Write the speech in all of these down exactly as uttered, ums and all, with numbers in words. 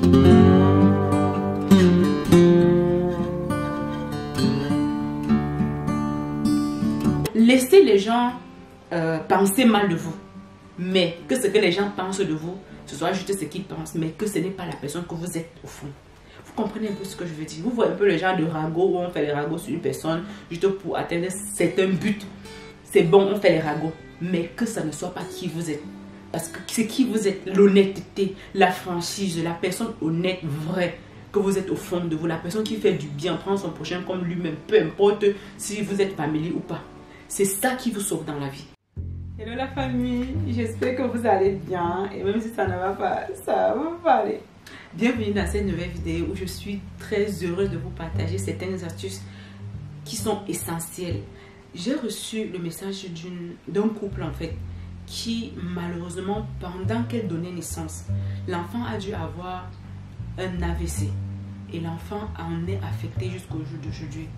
Laissez les gens euh, penser mal de vous. Mais que ce que les gens pensent de vous, ce soit juste ce qu'ils pensent, mais que ce n'est pas la personne que vous êtes au fond. Vous comprenez un peu ce que je veux dire? Vous voyez un peu le genre de ragot où on fait les ragots sur une personne juste pour atteindre certains buts. C'est bon, on fait les ragots. Mais que ça ne soit pas qui vous êtes. Parce que c'est qui vous êtes, l'honnêteté, la franchise, la personne honnête, vraie, que vous êtes au fond de vous. La personne qui fait du bien, prend son prochain comme lui-même, peu importe si vous êtes familier ou pas. C'est ça qui vous sauve dans la vie. Hello la famille, j'espère que vous allez bien et même si ça ne va pas, ça va pas aller. Bienvenue dans cette nouvelle vidéo où je suis très heureuse de vous partager certaines astuces qui sont essentielles. J'ai reçu le message d'un couple en fait qui malheureusement pendant qu'elle donnait naissance, l'enfant a dû avoir un A V C et l'enfant en est affecté jusqu'au jour d'aujourd'hui.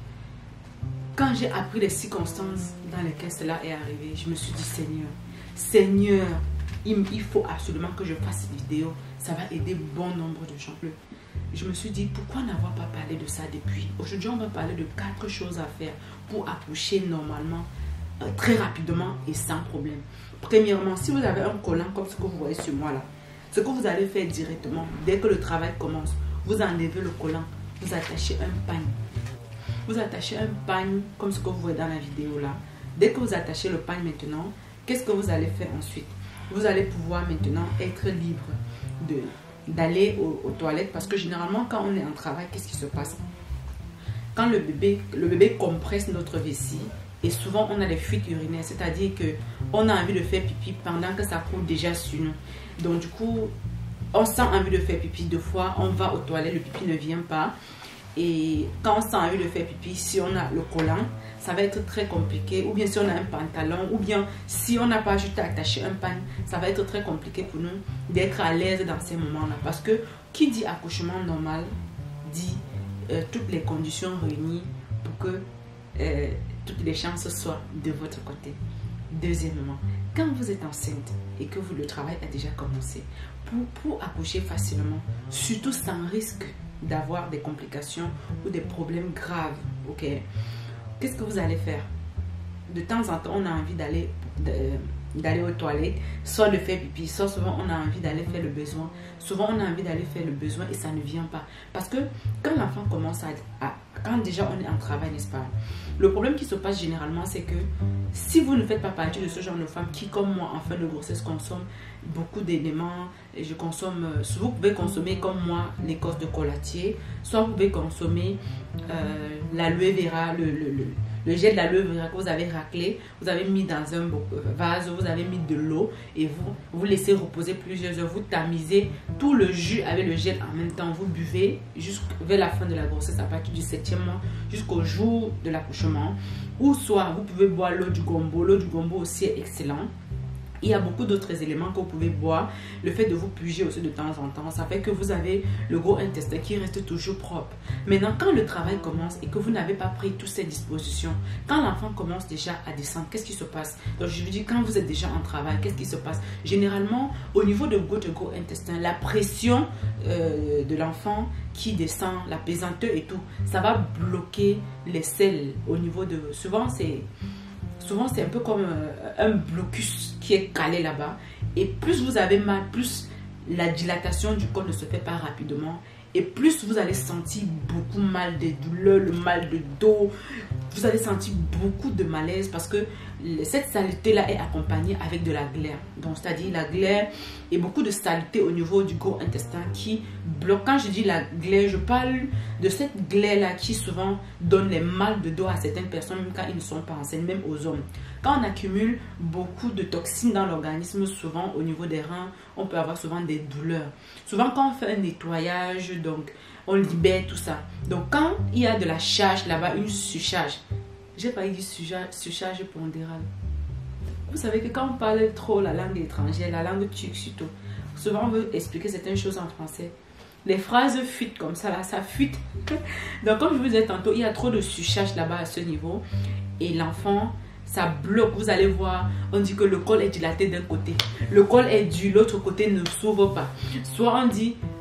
Quand j'ai appris les circonstances dans lesquelles cela est arrivé, je me suis dit Seigneur, Seigneur, il, il faut absolument que je fasse cette vidéo. Ça va aider bon nombre de gens. Je me suis dit pourquoi n'avoir pas parlé de ça depuis. Aujourd'hui, on va parler de quatre choses à faire pour accoucher normalement, euh, très rapidement et sans problème. Premièrement, si vous avez un collant comme ce que vous voyez sur moi là, ce que vous allez faire directement, dès que le travail commence, vous enlevez le collant, vous attachez un pagne. Vous attachez un pagne comme ce que vous voyez dans la vidéo là. Dès que vous attachez le pagne maintenant, qu'est-ce que vous allez faire ensuite? Vous allez pouvoir maintenant être libre de d'aller aux, aux toilettes parce que généralement quand on est en travail, qu'est-ce qui se passe? Quand le bébé, le bébé compresse notre vessie et souvent on a des fuites urinaires, c'est-à-dire que on a envie de faire pipi pendant que ça coule déjà sur nous. Donc du coup, on sent envie de faire pipi deux fois, on va aux toilettes, le pipi ne vient pas. Et quand on sent envie de faire pipi, si on a le collant, ça va être très compliqué. Ou bien si on a un pantalon, ou bien si on n'a pas juste attaché un pagne, ça va être très compliqué pour nous d'être à l'aise dans ces moments-là. Parce que qui dit accouchement normal, dit euh, toutes les conditions réunies pour que euh, toutes les chances soient de votre côté. Deuxièmement, quand vous êtes enceinte et que vous, le travail a déjà commencé, pour, pour accoucher facilement, surtout sans risque d'avoir des complications ou des problèmes graves, ok, qu'est-ce que vous allez faire? De temps en temps, on a envie d'aller d'aller aux toilettes, soit de faire pipi, soit souvent on a envie d'aller faire le besoin. Souvent on a envie d'aller faire le besoin et ça ne vient pas. Parce que quand l'enfant commence à, à... Quand déjà on est en travail, n'est-ce pas? Le problème qui se passe généralement, c'est que si vous ne faites pas partie de ce genre de femmes qui, comme moi, en fin de grossesse, consomment beaucoup d'éléments, et je consomme, soit vous pouvez consommer comme moi l'écorce de collatier, soit vous pouvez consommer euh, l'aloe vera, le, le, le, le gel d'aloe vera que vous avez raclé, vous avez mis dans un vase, vous avez mis de l'eau et vous vous laissez reposer plusieurs heures, vous tamisez tout le jus avec le gel en même temps, vous buvez jusqu'à la fin de la grossesse à partir du septième mois jusqu'au jour de l'accouchement. Ou soit vous pouvez boire l'eau du gombo, l'eau du gombo aussi est excellent. Il y a beaucoup d'autres éléments que vous pouvez boire. Le fait de vous puger aussi de temps en temps, ça fait que vous avez le gros intestin qui reste toujours propre. Maintenant, quand le travail commence et que vous n'avez pas pris toutes ces dispositions, quand l'enfant commence déjà à descendre, qu'est-ce qui se passe? Donc, je vous dis, quand vous êtes déjà en travail, qu'est-ce qui se passe? Généralement, au niveau de votre gros intestin, la pression euh, de l'enfant qui descend, la pesanteur et tout, ça va bloquer les selles au niveau de... Souvent, c'est... Souvent, c'est un peu comme un blocus qui est calé là-bas. Et plus vous avez mal, plus la dilatation du corps ne se fait pas rapidement. Et plus vous allez sentir beaucoup mal, des douleurs, le mal de dos. Vous allez sentir beaucoup de malaise parce que cette saleté-là est accompagnée avec de la glaire. Donc, c'est-à-dire la glaire et beaucoup de saleté au niveau du gros intestin qui bloque. Quand je dis la glaire, je parle de cette glaire-là qui souvent donne les mal de dos à certaines personnes, même quand ils ne sont pas enceintes, même aux hommes. Quand on accumule beaucoup de toxines dans l'organisme, souvent au niveau des reins, on peut avoir souvent des douleurs. Souvent, quand on fait un nettoyage, donc on libère tout ça. Donc, quand il y a de la charge là-bas, une surcharge, j'ai pas dit surcharge, surcharge pondérale. Vous savez que quand on parle trop la langue étrangère, la langue turque surtout, souvent on veut expliquer certaines choses en français. Les phrases fuitent comme ça, là, ça fuite. Donc, comme je vous disais tantôt, il y a trop de surcharge là-bas à ce niveau. Et l'enfant, ça bloque. Vous allez voir, on dit que le col est dilaté d'un côté. Le col est du l'autre côté ne s'ouvre pas. Soit on dit...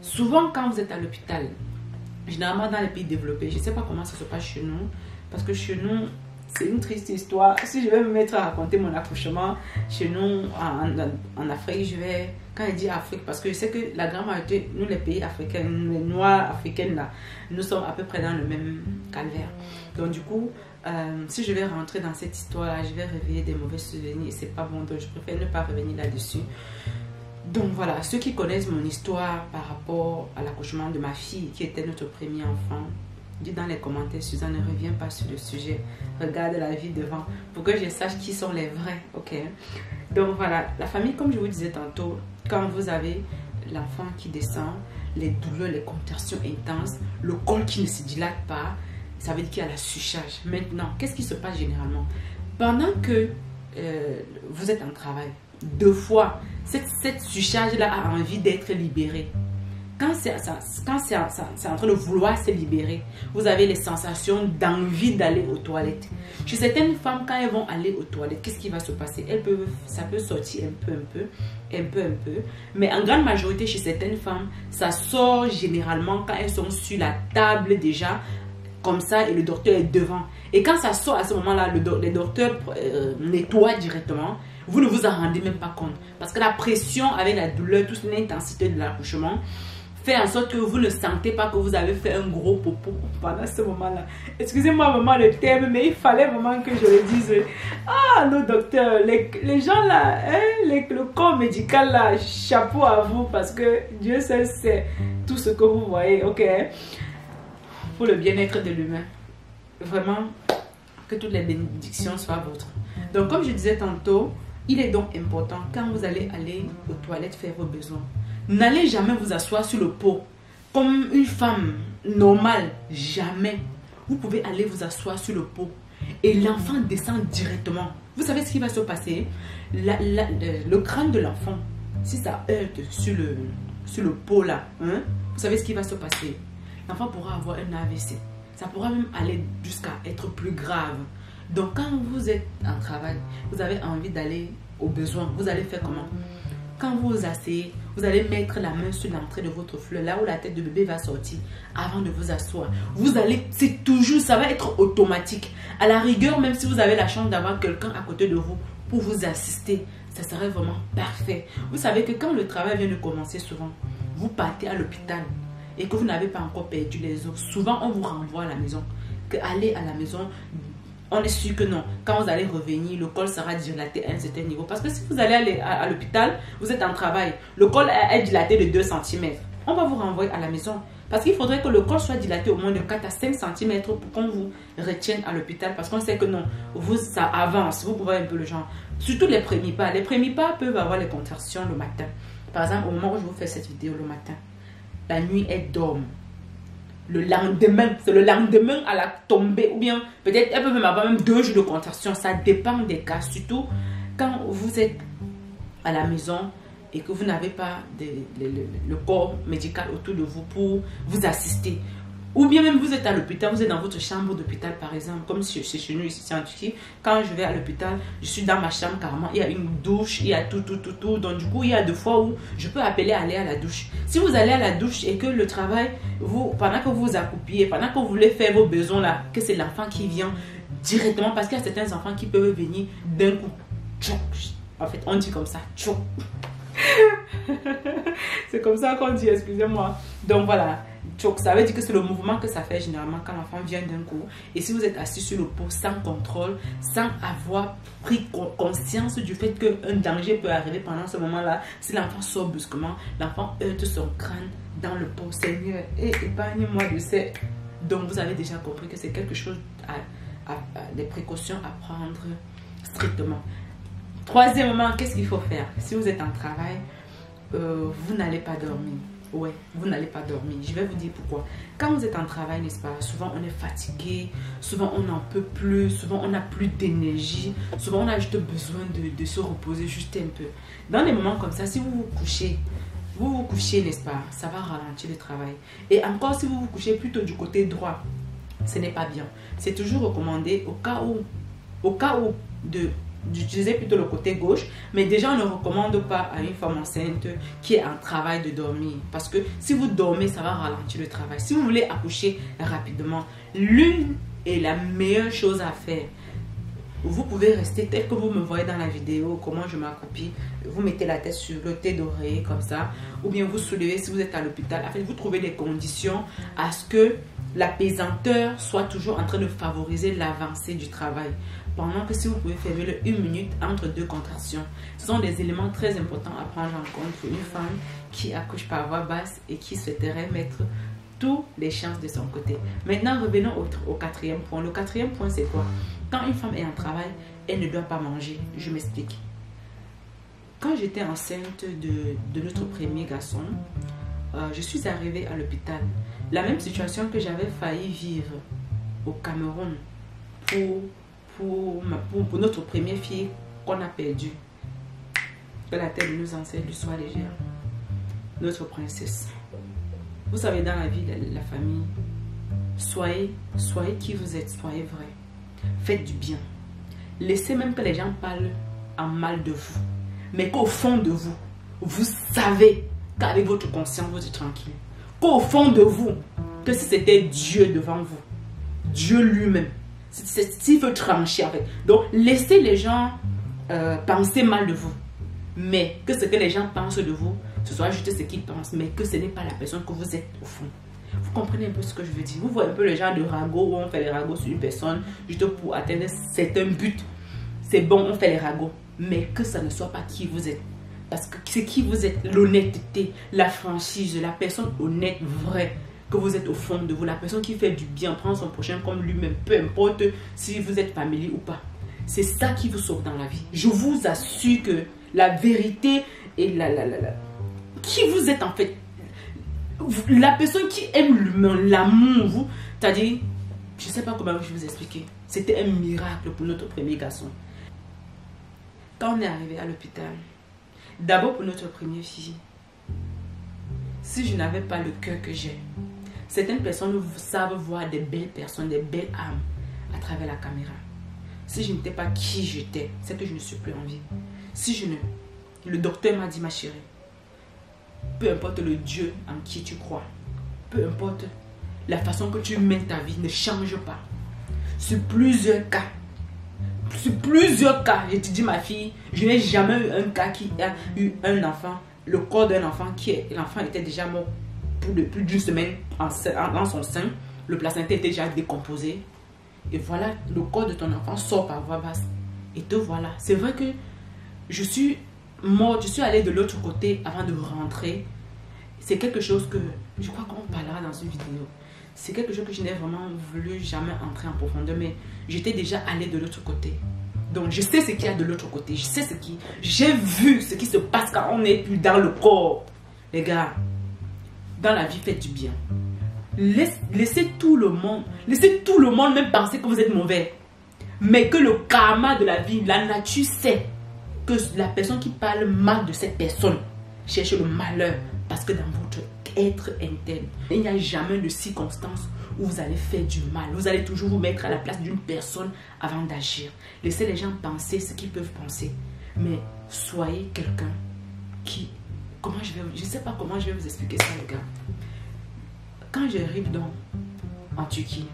Souvent, quand vous êtes à l'hôpital, généralement dans les pays développés, je ne sais pas comment ça se passe chez nous, parce que chez nous, c'est une triste histoire. Si je vais me mettre à raconter mon accouchement chez nous en, en, en Afrique, je vais, quand je dis Afrique, parce que je sais que la grande majorité, nous les pays africains, les noirs africaines là, nous sommes à peu près dans le même calvaire. Donc du coup, euh, si je vais rentrer dans cette histoire là, je vais réveiller des mauvais souvenirs et c'est pas bon, donc je préfère ne pas revenir là-dessus. Donc voilà, ceux qui connaissent mon histoire par rapport à l'accouchement de ma fille, qui était notre premier enfant, dites dans les commentaires, Suzanne, ne reviens pas sur le sujet. Regarde la vie devant pour que je sache qui sont les vrais. Ok. Donc voilà, la famille, comme je vous disais tantôt, quand vous avez l'enfant qui descend, les douleurs, les contractions intenses, le col qui ne se dilate pas, ça veut dire qu'il y a la surcharge. Maintenant, qu'est-ce qui se passe généralement? Pendant que euh, vous êtes en travail, deux fois, cette, cette surcharge-là a envie d'être libérée. Quand c'est en train de vouloir se libérer, vous avez les sensations d'envie d'aller aux toilettes. Chez certaines femmes, quand elles vont aller aux toilettes, qu'est-ce qui va se passer? Elles peuvent, ça peut sortir un peu, un peu, un peu, un peu. Mais en grande majorité, chez certaines femmes, ça sort généralement quand elles sont sur la table déjà, comme ça, et le docteur est devant. Et quand ça sort à ce moment-là, le do les docteurs euh, nettoient directement. Vous ne vous en rendez même pas compte. Parce que la pression avec la douleur, toute l'intensité de l'accouchement, fait en sorte que vous ne sentez pas que vous avez fait un gros popo pendant ce moment-là. Excusez-moi vraiment le terme, mais il fallait vraiment que je le dise. Ah, nos docteurs, les, les gens là, hein, les, le corps médical là, chapeau à vous parce que Dieu seul sait tout ce que vous voyez, ok? Pour le bien-être de l'humain. Vraiment, que toutes les bénédictions soient vôtres. Donc, comme je disais tantôt, il est donc important quand vous allez aller aux toilettes faire vos besoins. N'allez jamais vous asseoir sur le pot comme une femme normale. Jamais. Vous pouvez aller vous asseoir sur le pot et l'enfant descend directement. Vous savez ce qui va se passer? La, la, le, le crâne de l'enfant, si ça heurte sur le, sur le pot là, hein, vous savez ce qui va se passer? L'enfant pourra avoir un A V C. Ça pourra même aller jusqu'à être plus grave. Donc quand vous êtes en travail, vous avez envie d'aller au besoin, vous allez faire comment? Quand vous vous asseyez, vous allez mettre la main sur l'entrée de votre fleur, là où la tête de bébé va sortir, avant de vous asseoir. Vous allez, c'est toujours, ça va être automatique. À la rigueur, même si vous avez la chance d'avoir quelqu'un à côté de vous pour vous assister, ça serait vraiment parfait. Vous savez que quand le travail vient de commencer souvent, vous partez à l'hôpital et que vous n'avez pas encore perdu les os. Souvent, on vous renvoie à la maison. Que aller à la maison, on est sûr que non. Quand vous allez revenir, le col sera dilaté à un certain niveau. Parce que si vous allez aller à, à l'hôpital, vous êtes en travail, le col est, est dilaté de deux centimètres. On va vous renvoyer à la maison. Parce qu'il faudrait que le col soit dilaté au moins de quatre à cinq centimètres pour qu'on vous retienne à l'hôpital. Parce qu'on sait que non, vous, ça avance. Vous pouvez un peu le genre. Surtout les premiers pas. Les premiers pas peuvent avoir les contractions le matin. Par exemple, au moment où je vous fais cette vidéo le matin, la nuit, elle dort. Le lendemain, c'est le lendemain à la tombée, ou bien peut-être elle peut même avoir même deux jours de contraction. Ça dépend des cas, surtout quand vous êtes à la maison et que vous n'avez pas de, de, de, le corps médical autour de vous pour vous assister. Ou bien même vous êtes à l'hôpital, vous êtes dans votre chambre d'hôpital par exemple, comme chez, chez nous ici en Turquie. Quand je vais à l'hôpital, je suis dans ma chambre carrément, il y a une douche, il y a tout, tout, tout, tout. Donc du coup, il y a deux fois où je peux appeler à aller à la douche. Si vous allez à la douche et que le travail, vous, pendant que vous vous accoupiez, pendant que vous voulez faire vos besoins là, que c'est l'enfant qui vient directement, parce qu'il y a certains enfants qui peuvent venir d'un coup. En fait, on dit comme ça. C'est comme ça qu'on dit, excusez-moi. Donc voilà. Ça veut dire que c'est le mouvement que ça fait généralement quand l'enfant vient d'un coup. Et si vous êtes assis sur le pot sans contrôle, sans avoir pris conscience du fait qu'un danger peut arriver pendant ce moment-là, si l'enfant sort brusquement, l'enfant heurte son crâne dans le pot. Seigneur, et épargne-moi de ces... Donc vous avez déjà compris que c'est quelque chose, à, à, à, des précautions à prendre strictement. Troisièmement, qu'est-ce qu'il faut faire? Si vous êtes en travail, euh, vous n'allez pas dormir. Ouais, vous n'allez pas dormir. Je vais vous dire pourquoi. Quand vous êtes en travail, n'est-ce pas, souvent on est fatigué, souvent on n'en peut plus, souvent on n'a plus d'énergie, souvent on a juste besoin de, de se reposer juste un peu. Dans des moments comme ça, si vous vous couchez, vous vous couchez, n'est-ce pas, ça va ralentir le travail. Et encore, si vous vous couchez plutôt du côté droit, ce n'est pas bien. C'est toujours recommandé au cas où, au cas où de d'utiliser plutôt le côté gauche. Mais déjà, on ne recommande pas à une femme enceinte qui est en travail de dormir. Parce que si vous dormez, ça va ralentir le travail. Si vous voulez accoucher rapidement, l'une est la meilleure chose à faire. Vous pouvez rester tel que vous me voyez dans la vidéo, comment je m'accroupis. Vous mettez la tête sur le thé d'oreiller comme ça. Ou bien vous soulevez si vous êtes à l'hôpital. En fait, vous trouvez des conditions à ce que la pesanteur soit toujours en train de favoriser l'avancée du travail. Pendant que si vous pouvez faire le une minute entre deux contractions. Ce sont des éléments très importants à prendre en compte pour une femme qui accouche par voie basse et qui souhaiterait mettre toutes les chances de son côté. Maintenant, revenons au, au quatrième point. Le quatrième point, c'est quoi? Quand une femme est en travail, elle ne doit pas manger. Je m'explique. Quand j'étais enceinte de, de notre premier garçon, euh, je suis arrivée à l'hôpital. La même situation que j'avais failli vivre au Cameroun pour, pour, ma, pour, pour notre première fille qu'on a perdue. Que la terre de nos ancêtres lui soit légère. Notre princesse. Vous savez, dans la vie de la famille, soyez, soyez qui vous êtes, soyez vrai. Faites du bien. Laissez même que les gens parlent en mal de vous. Mais qu'au fond de vous, vous savez qu'avec votre conscience, vous êtes tranquille. Qu'au fond de vous, que si c'était Dieu devant vous, Dieu lui-même, s'il veut trancher en fait. Donc, laissez les gens euh, penser mal de vous. Mais que ce que les gens pensent de vous, ce soit juste ce qu'ils pensent, mais que ce n'est pas la personne que vous êtes au fond. Vous comprenez un peu ce que je veux dire? Vous voyez un peu le genre de ragots où on fait les ragots sur une personne juste pour atteindre certains buts. C'est bon, on fait les ragots. Mais que ça ne soit pas qui vous êtes. Parce que c'est qui vous êtes, l'honnêteté, la franchise, la personne honnête, vraie, que vous êtes au fond de vous. La personne qui fait du bien, prend son prochain comme lui-même, peu importe si vous êtes familier ou pas. C'est ça qui vous sauve dans la vie. Je vous assure que la vérité et la, la, la, la qui vous êtes en fait, la personne qui aime l'humain, l'amour, vous, c'est-à-dire, je ne sais pas comment je vais vous expliquer. C'était un miracle pour notre premier garçon. Quand on est arrivé à l'hôpital, d'abord pour notre première fille, si je n'avais pas le cœur que j'ai, certaines personnes savent voir des belles personnes, des belles âmes à travers la caméra. Si je n'étais pas qui j'étais, c'est que je ne suis plus en vie. Si je ne... Le docteur m'a dit, ma chérie, peu importe le Dieu en qui tu crois, peu importe la façon que tu mènes ta vie, ne change pas. Sur plusieurs cas, sur plusieurs cas, je te dis ma fille, je n'ai jamais eu un cas qui a eu un enfant, le corps d'un enfant qui est, l'enfant était déjà mort pour plus d'une semaine en, en, dans son sein, le placenta était déjà décomposé. Et voilà, le corps de ton enfant sort par voie basse. Et te voilà. C'est vrai que je suis morte, je suis allée de l'autre côté avant de rentrer. C'est quelque chose que, je crois qu'on parlera dans une vidéo. C'est quelque chose que je n'ai vraiment voulu jamais entrer en profondeur, mais j'étais déjà allée de l'autre côté. Donc je sais ce qu'il y a de l'autre côté. Je sais ce qui... J'ai vu ce qui se passe quand on n'est plus dans le corps. Les gars, dans la vie, faites du bien. Laisse, laissez tout le monde, laissez tout le monde même penser que vous êtes mauvais. Mais que le karma de la vie, la nature sait que la personne qui parle mal de cette personne cherche le malheur. Parce que dans votre être interne, il n'y a jamais de circonstance où vous allez faire du mal. Vous allez toujours vous mettre à la place d'une personne avant d'agir. Laissez les gens penser ce qu'ils peuvent penser. Mais soyez quelqu'un qui... Comment je vais... Je ne sais pas comment je vais vous expliquer ça, les gars. Quand j'arrive donc en Turquie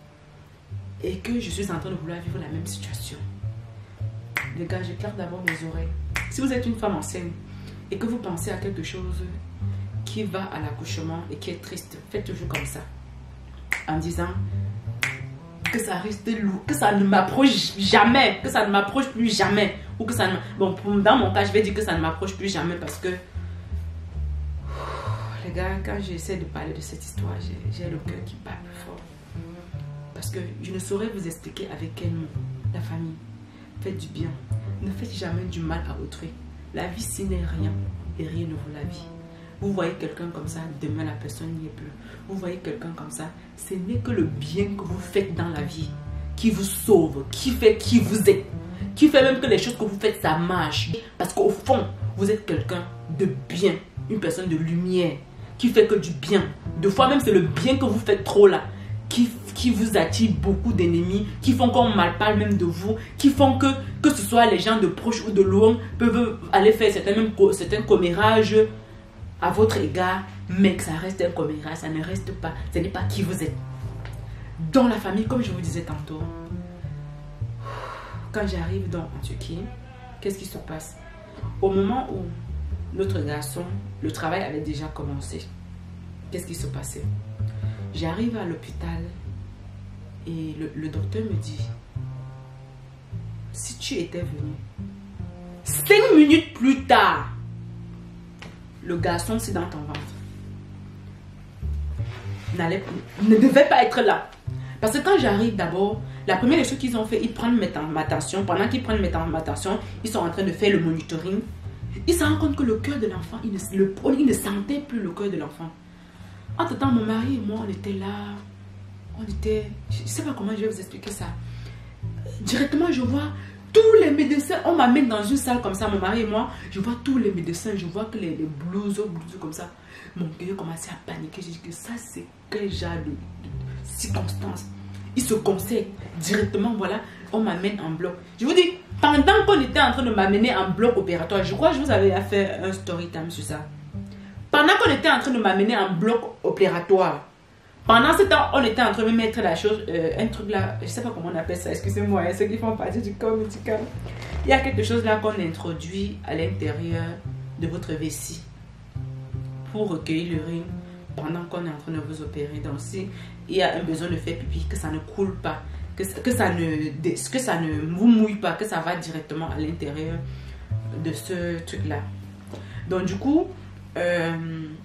et que je suis en train de vouloir vivre la même situation, les gars, j'éclaire d'abord mes oreilles. Si vous êtes une femme enceinte et que vous pensez à quelque chose qui va à l'accouchement et qui est triste, faites toujours comme ça. En disant que ça reste lourd, que ça ne m'approche jamais, que ça ne m'approche plus jamais. Ou que ça ne... Bon, dans mon cas, je vais dire que ça ne m'approche plus jamais parce que les gars, quand j'essaie de parler de cette histoire, j'ai le cœur qui bat plus fort. Parce que je ne saurais vous expliquer avec quel mot. La famille, faites du bien. Ne faites jamais du mal à autrui. La vie, ce n'est rien. Et rien ne vaut la vie. Vous voyez quelqu'un comme ça, demain la personne n'y est plus. Vous voyez quelqu'un comme ça, ce n'est que le bien que vous faites dans la vie qui vous sauve, qui fait qui vous êtes, qui fait même que les choses que vous faites, ça marche. Parce qu'au fond, vous êtes quelqu'un de bien, une personne de lumière, qui fait que du bien. Des fois même, c'est le bien que vous faites trop là, qui, qui vous attire beaucoup d'ennemis, qui font qu'on mal parle même de vous, qui font que, que ce soit les gens de proche ou de loin, peuvent aller faire certains, même, certains commérages à votre égard, mais que ça reste un commérage, ça ne reste pas, ce n'est pas qui vous êtes. Dans la famille, comme je vous disais tantôt, quand j'arrive dans en Turquie, qu'est-ce qui se passe? Au moment où notre garçon, le travail avait déjà commencé, qu'est-ce qui se passait? J'arrive à l'hôpital et le, le docteur me dit, si tu étais venu, cinq minutes plus tard, le garçon c'est dans ton ventre. N'allait, ne devait pas être là. Parce que quand j'arrive d'abord, la première des choses qu'ils ont fait, ils prennent ma tension. Pendant qu'ils prennent ma tension, ils sont en train de faire le monitoring. Ils se rendent compte que le cœur de l'enfant, il, il ne sentait plus le cœur de l'enfant. Entre temps, mon mari et moi, on était là. On était... Je ne sais pas comment je vais vous expliquer ça. Directement, je vois tous les médecins. On m'amène dans une salle comme ça, mon mari et moi. Je vois tous les médecins. Je vois que les, les blouses, blouses comme ça. Mon cœur commençait à paniquer. Je dis que ça, c'est quel genre de, de, de circonstances. Ils se conseillent directement. Voilà, on m'amène en bloc. Je vous dis, pendant qu'on était en train de m'amener en bloc opératoire, je crois que je vous avais fait un story time sur ça. Pendant qu'on était en train de m'amener en bloc opératoire, pendant ce temps, on était en train de mettre la chose, euh, un truc là, je ne sais pas comment on appelle ça, excusez-moi, hein, ceux qui font partie du corps médical. Il y a quelque chose là qu'on introduit à l'intérieur de votre vessie pour recueillir l'urine pendant qu'on est en train de vous opérer. Donc si il y a un besoin de faire pipi, que ça ne coule pas, que, que, ça ne, que ça ne vous mouille pas, que ça va directement à l'intérieur de ce truc là. Donc du coup, euh,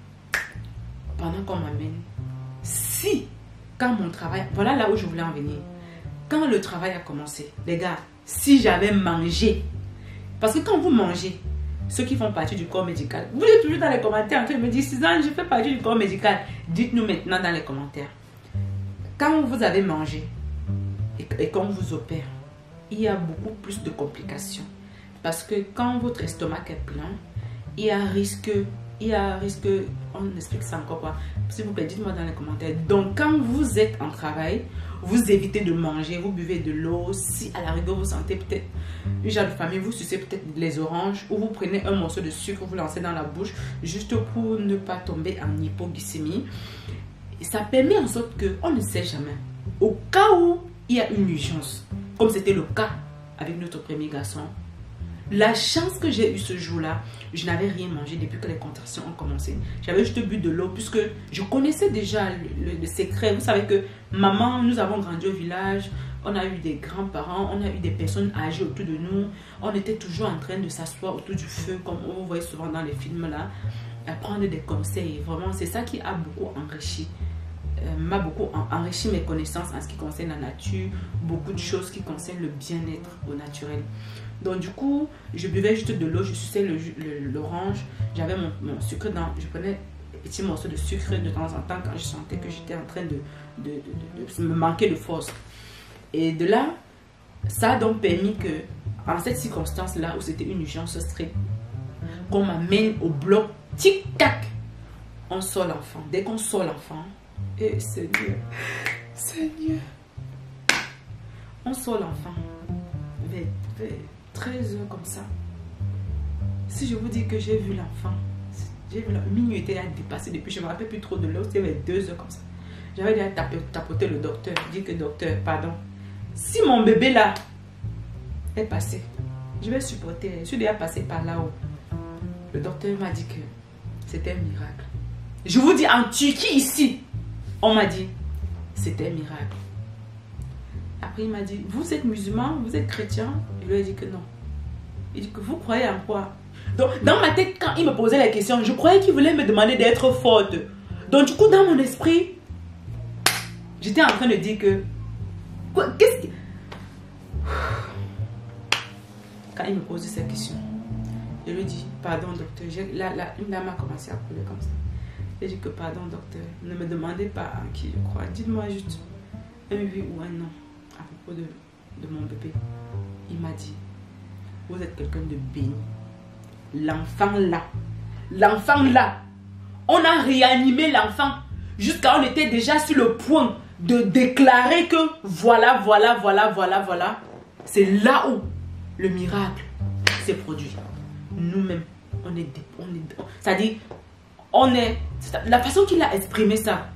pendant qu'on m'amène, si, quand mon travail, voilà là où je voulais en venir, quand le travail a commencé, les gars, si j'avais mangé, parce que quand vous mangez, ceux qui font partie du corps médical, vous êtes toujours dans les commentaires en train de me dire, Suzanne, je fais partie du corps médical. Dites-nous maintenant dans les commentaires, quand vous avez mangé et, et qu'on vous opère, il y a beaucoup plus de complications. Parce que quand votre estomac est plein, il y a risque, il y a risque, on explique ça encore pas. S'il vous plaît, dites-moi dans les commentaires. Donc, quand vous êtes en travail, vous évitez de manger, vous buvez de l'eau. Si à la rigueur, vous sentez peut-être une genre de famille, vous sucez peut-être les oranges ou vous prenez un morceau de sucre, vous lancez dans la bouche juste pour ne pas tomber en hypoglycémie. Et ça permet en sorte qu'on ne sait jamais. Au cas où il y a une urgence, comme c'était le cas avec notre premier garçon, la chance que j'ai eue ce jour-là, je n'avais rien mangé depuis que les contractions ont commencé. J'avais juste bu de l'eau puisque je connaissais déjà le, le, le secret. Vous savez que maman, nous avons grandi au village, on a eu des grands-parents, on a eu des personnes âgées autour de nous. On était toujours en train de s'asseoir autour du feu, comme on voit souvent dans les films là, à prendre des conseils. Vraiment, c'est ça qui a beaucoup enrichi. Euh, m'a beaucoup en, enrichi mes connaissances en ce qui concerne la nature, beaucoup de choses qui concernent le bien-être au naturel. Donc du coup, je buvais juste de l'eau, je suçais l'orange, j'avais mon, mon sucre dans, je prenais un petit morceau de sucre de temps en temps quand je sentais que j'étais en train de, de, de, de, de me manquer de force. Et de là, ça a donc permis que, en cette circonstance-là où c'était une urgence stricte, qu'on m'amène au bloc, tic-tac, on sort l'enfant. Dès qu'on sort l'enfant, et Seigneur, Seigneur, on sort l'enfant vers, vers treize heures comme ça. Si je vous dis que j'ai vu l'enfant, j'ai vu la minuit était à dépasser depuis, je ne me rappelle plus trop de l'heure, c'était vers deux heures comme ça. J'avais déjà tapé, tapoté le docteur, dit que docteur, pardon, si mon bébé là est passé, je vais supporter, je suis déjà passé par là-haut. Le docteur m'a dit que c'était un miracle. Je vous dis, en Turquie ici, on m'a dit, c'était un miracle. Après, il m'a dit, vous êtes musulman, vous êtes chrétien? Je lui ai dit que non. Il dit que vous croyez en quoi? Donc, dans ma tête, quand il me posait la question, je croyais qu'il voulait me demander d'être forte. Donc, du coup, dans mon esprit, j'étais en train de dire que... Qu'est-ce que... Quand il me posait cette question, je lui ai dit, pardon, docteur. Là, là, une lame a commencé à couler comme ça. J'ai dit que, pardon, docteur, ne me demandez pas en qui je crois. Dites-moi juste un oui ou un non à propos de, de mon bébé. Il m'a dit, vous êtes quelqu'un de béni. L'enfant là, l'enfant là, on a réanimé l'enfant jusqu'à on était déjà sur le point de déclarer que voilà, voilà, voilà, voilà, voilà, c'est là où le miracle s'est produit. Nous-mêmes, on est, on est, c'est-à-dire, on est, la façon qu'il a exprimé ça.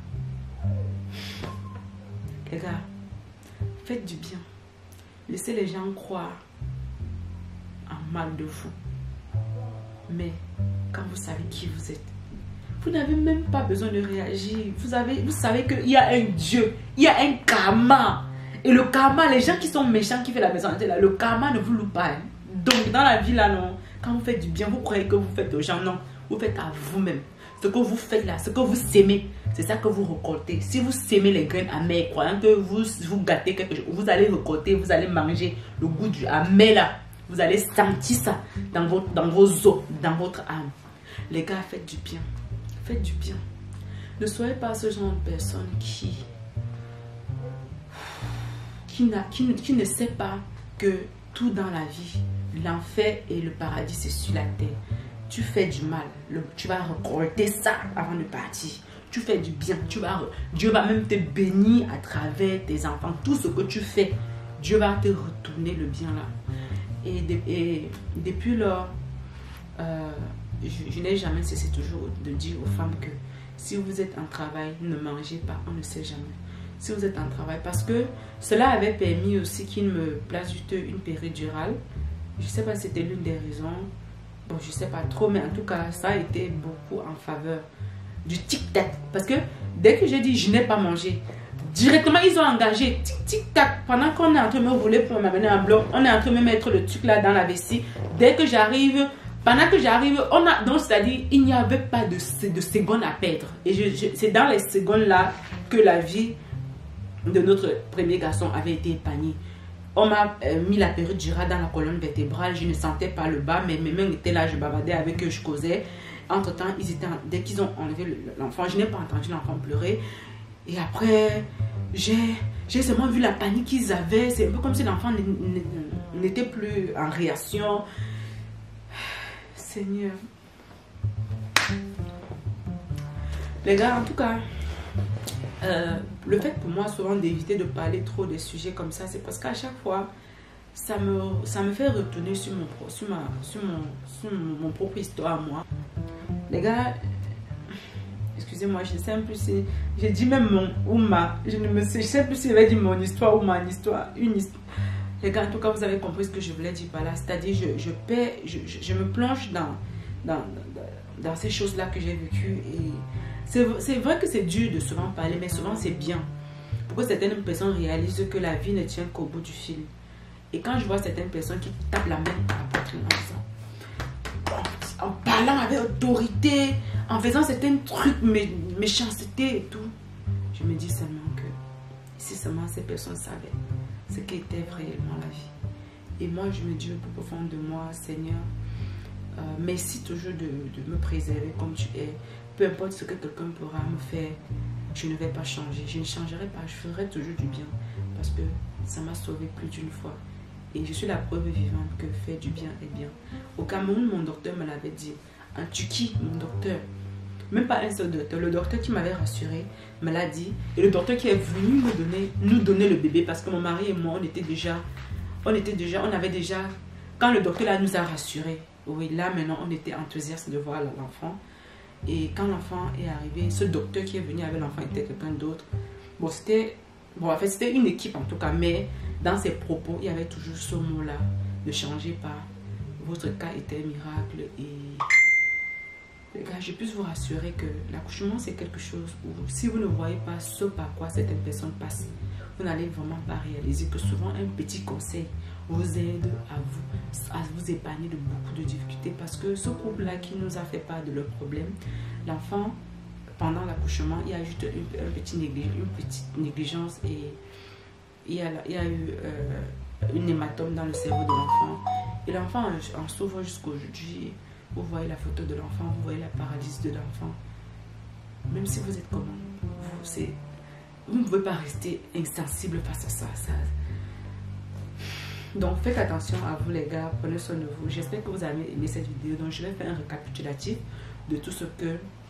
Les gars, faites du bien. Laissez les gens croire en mal de vous. Mais quand vous savez qui vous êtes, vous n'avez même pas besoin de réagir. Vous, avez, vous savez qu'il y a un Dieu, il y a un karma. Et le karma, les gens qui sont méchants, qui font la méchanceté, là, le karma ne vous loue pas. Hein. Donc, dans la vie, là, non, quand vous faites du bien, vous croyez que vous faites aux gens. Non, vous faites à vous-même. Ce que vous faites là, ce que vous sémez, c'est ça que vous récoltez. Si vous sémez les graines amères, croyant que vous, vous gâtez quelque chose, vous allez récolter, vous allez manger le goût du amer là. Vous allez sentir ça dans, votre, dans vos os, dans votre âme. Les gars, faites du bien. Faites du bien. Ne soyez pas ce genre de personne qui, qui, qui, qui ne sait pas que tout dans la vie, l'enfer et le paradis, c'est sur la terre. Tu fais du mal, le, tu vas récolter ça avant de partir. Tu fais du bien, tu vas, Dieu va même te bénir à travers tes enfants. Tout ce que tu fais, Dieu va te retourner le bien là. Et, de, et depuis lors, euh, je, je n'ai jamais cessé toujours de dire aux femmes que si vous êtes en travail, ne mangez pas, on ne sait jamais. Si vous êtes en travail, parce que cela avait permis aussi qu'il me place juste une péridurale. Je ne sais pas si c'était l'une des raisons. Bon, je ne sais pas trop, mais en tout cas, ça a été beaucoup en faveur du tic-tac. Parce que dès que j'ai dit je n'ai pas mangé, directement ils ont engagé tic-tic-tac. Pendant qu'on est en train de me rouler pour m'amener un bloc, on est en train de me mettre le truc là dans la vessie. Dès que j'arrive, pendant que j'arrive, on a donc c'est-à-dire il n'y avait pas de, de secondes à perdre. Et je, je, c'est dans les secondes là que la vie de notre premier garçon avait été épargnée. On m'a euh, mis la péridurale dans la colonne vertébrale. Je ne sentais pas le bas, mais mes mains étaient là. Je bavardais avec eux, je causais. Entre temps, ils étaient en, dès qu'ils ont enlevé l'enfant, je n'ai pas entendu l'enfant pleurer. Et après, j'ai seulement vu la panique qu'ils avaient. C'est un peu comme si l'enfant n'était plus en réaction. Seigneur. Les gars, en tout cas, euh, le fait pour moi souvent d'éviter de parler trop des sujets comme ça, c'est parce qu'à chaque fois, ça me, ça me fait retourner sur mon, sur ma, sur mon, sur mon, mon propre histoire, moi. Les gars, excusez-moi, je ne sais plus si... J'ai dit même mon ou ma... Je ne me sais, je sais plus si j'avais dit mon histoire ou ma histoire. Une histoire. Les gars, en tout cas, vous avez compris ce que je voulais dire par là. C'est-à-dire, je, je, paie, je, je, je me plonge dans, dans, dans, dans ces choses-là que j'ai vécues. Et c'est vrai que c'est dur de souvent parler, mais souvent c'est bien. Pourquoi certaines personnes réalisent que la vie ne tient qu'au bout du fil. Et quand je vois certaines personnes qui tapent la main à la poitrine en, en parlant avec autorité, en faisant certains trucs, mé, méchanceté et tout, je me dis seulement que si seulement ces personnes savaient ce qu'était réellement la vie. Et moi, je me dis au plus profond de moi, Seigneur, euh, merci toujours de, de me préserver comme tu es. Peu importe ce que quelqu'un pourra me faire, je ne vais pas changer. Je ne changerai pas, je ferai toujours du bien. Parce que ça m'a sauvé plus d'une fois. Et je suis la preuve vivante que faire du bien est bien. Au Cameroun, mon docteur me l'avait dit. En Turquie, mon docteur, même pas un seul docteur, le docteur qui m'avait rassuré me l'a dit. Et le docteur qui est venu nous donner, nous donner le bébé, parce que mon mari et moi, on était déjà, on était déjà, on avait déjà, quand le docteur là nous a rassurés, oui, là maintenant, on était enthousiaste de voir l'enfant. Et quand l'enfant est arrivé, ce docteur qui est venu avec l'enfant était quelqu'un d'autre. Bon, c'était bon, en fait, c'était une équipe en tout cas, mais dans ses propos, il y avait toujours ce mot-là. Ne changez pas. Votre cas était un miracle. Et les gars, je peux vous rassurer que l'accouchement, c'est quelque chose où si vous ne voyez pas ce par quoi certaines personnes passent, vous n'allez vraiment pas réaliser que souvent un petit conseil vous aide à vous, à vous épargner de beaucoup de difficultés. Parce que ce couple-là qui nous a fait part de leurs problèmes, l'enfant, pendant l'accouchement, il y a juste une, un petit néglig, une petite négligence et il y a, il y a eu euh, une hématome dans le cerveau de l'enfant. Et l'enfant en souffre jusqu'aujourd'hui. Vous voyez la photo de l'enfant, vous voyez la paralysie de l'enfant. Même si vous êtes comment, vous, vous ne pouvez pas rester insensible face à ça. ça. Donc faites attention à vous les gars, prenez soin de vous. J'espère que vous avez aimé cette vidéo. Donc je vais faire un récapitulatif de tout ce que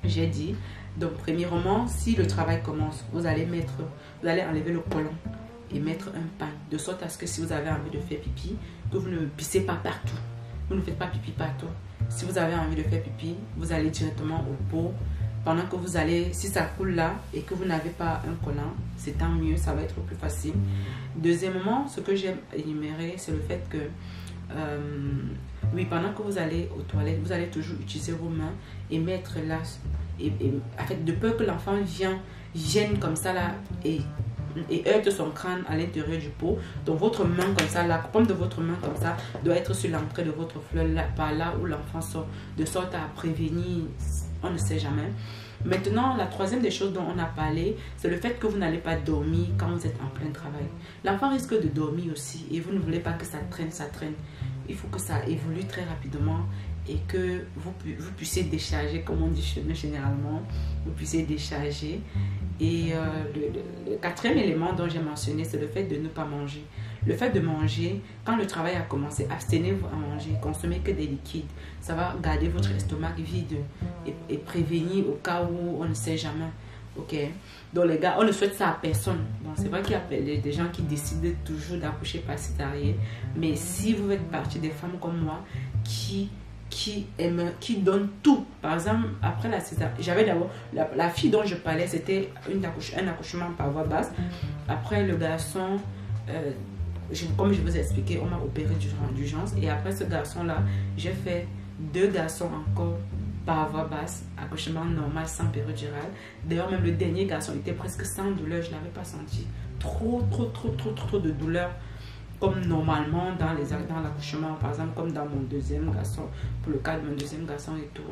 j'ai dit. Donc, premièrement, si le travail commence, vous allez mettre, vous allez enlever le collant et mettre un pain, de sorte à ce que si vous avez envie de faire pipi, que vous ne pissez pas partout. Vous ne faites pas pipi partout. Si vous avez envie de faire pipi, vous allez directement au pot. Pendant que vous allez, si ça coule là et que vous n'avez pas un collant, c'est tant mieux, ça va être plus facile. Deuxièmement, ce que j'aime énumérer, c'est le fait que, euh, oui, pendant que vous allez aux toilettes, vous allez toujours utiliser vos mains et mettre là, et, et en fait, de peur que l'enfant vienne, vienne comme ça là et et heurte son crâne à l'intérieur du pot. Donc votre main comme ça, la paume de votre main comme ça doit être sur l'entrée de votre fleur, là, par là où l'enfant sort, de sorte à prévenir, on ne sait jamais. Maintenant, la troisième des choses dont on a parlé, c'est le fait que vous n'allez pas dormir quand vous êtes en plein travail. L'enfant risque de dormir aussi et vous ne voulez pas que ça traîne, ça traîne. Il faut que ça évolue très rapidement et que vous, vous puissiez décharger, comme on dit chez nous généralement, vous puissiez décharger. Et euh, le, le quatrième élément dont j'ai mentionné, c'est le fait de ne pas manger. Le fait de manger, quand le travail a commencé, abstenez-vous à manger, consommez que des liquides. Ça va garder votre estomac vide et, et prévenir au cas où on ne sait jamais. Ok? Donc les gars, on ne souhaite ça à personne. Bon, c'est vrai qu'il y a des, des gens qui décident toujours d'accoucher par césarienne, mais si vous faites partie des femmes comme moi qui qui aime, qui donne tout. Par exemple, après la césarienne, j'avais d'abord la, la fille dont je parlais, c'était accouche, un accouchement par voie basse. Après le garçon, euh, je, comme je vous ai expliqué, on m'a opéré d'urgence. Et après ce garçon-là, j'ai fait deux garçons encore par voie basse, accouchement normal sans péridurale. D'ailleurs, même le dernier garçon était presque sans douleur, je ne l'avais pas senti. Trop, trop, trop, trop, trop, trop de douleur. Comme normalement dans les dans l'accouchement, par exemple, comme dans mon deuxième garçon, pour le cas de mon deuxième garçon et tout.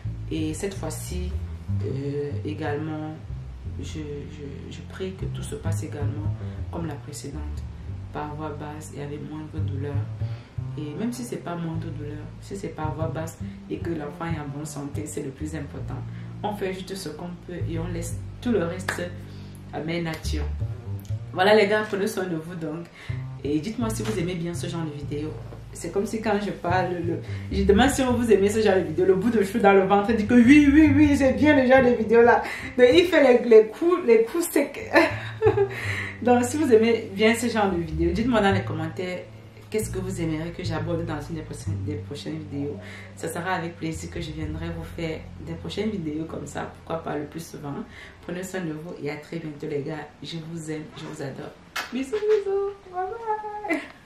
Et cette fois-ci, euh, également, je, je, je prie que tout se passe également comme la précédente, par voie basse et avec moindre douleur. Et même si c'est pas moindre douleur, si c'est par voie basse et que l'enfant est en bonne santé, c'est le plus important. On fait juste ce qu'on peut et on laisse tout le reste à mère nature. Voilà les gars, prenez soin de vous donc. Et dites-moi si vous aimez bien ce genre de vidéo. C'est comme si quand je parle, le... je demande si vous aimez ce genre de vidéo. Le bout de cheveux dans le ventre dit que oui, oui, oui, c'est bien le genre de vidéo là. Mais il fait les, les coups, les coups secs. Donc si vous aimez bien ce genre de vidéo, dites-moi dans les commentaires qu'est-ce que vous aimeriez que j'aborde dans une des prochaines, des prochaines vidéos. Ça sera avec plaisir que je viendrai vous faire des prochaines vidéos comme ça. Pourquoi pas le plus souvent. Prenez soin de vous et à très bientôt les gars. Je vous aime, je vous adore. Bisous, bisous. Bye bye.